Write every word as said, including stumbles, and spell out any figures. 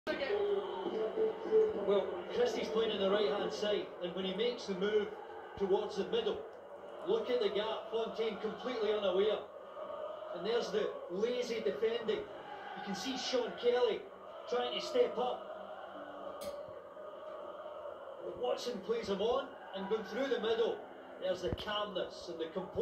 Well, Christie's playing on the right hand side, and when he makes the move towards the middle, look at the gap. Fontaine completely unaware, and there's the lazy defending. You can see Sean Kelly trying to step up, but Watson plays him on, and going through the middle, there's the calmness and the composure.